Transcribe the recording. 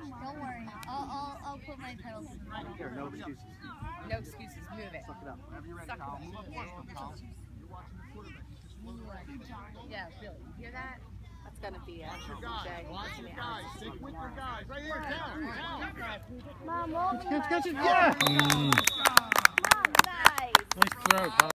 Don't worry. I'll put my pedals in the middle. Here, no excuses. No excuses. Move it. Suck it up. Suck it up. Yeah, really. You hear that? That's gonna be a Jay. Watch your guys. Stick with your guys. Right here, down. Mom, roll me. Catch it. Yeah. Mom, nice. Nice throw, Pop.